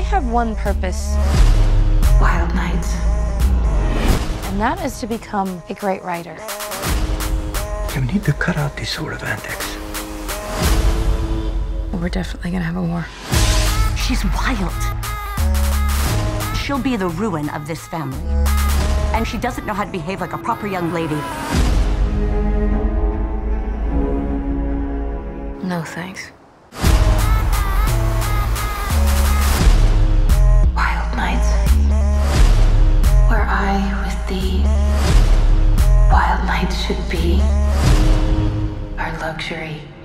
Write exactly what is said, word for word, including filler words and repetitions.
have one purpose. Wild nights. And that is to become a great writer. You need to cut out these sort of antics. Well, we're definitely gonna have a war. She's wild. She'll be the ruin of this family. And she doesn't know how to behave like a proper young lady. No, thanks. Wild nights. Where I, with thee, wild nights should be our luxury.